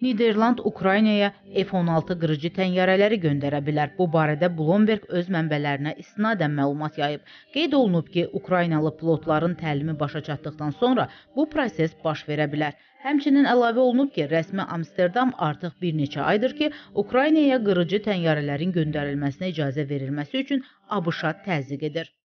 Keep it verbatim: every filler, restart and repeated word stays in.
Niderland Ukraynaya F on altı qırıcı təyyarələri göndərə bilər. Bu barədə Bloomberg öz mənbələrinə istinadən məlumat yayıb. Qeyd olunub ki, Ukraynalı pilotların təlimi başa çatdıqdan sonra bu proses baş verə bilər. Həmçinin əlavə olunub ki, rəsmi Amsterdam artıq bir neçə aydır ki, Ukraynaya qırıcı təyyarələrin göndərilməsinə icazə verilməsi üçün ABŞ-a təzyiq edir.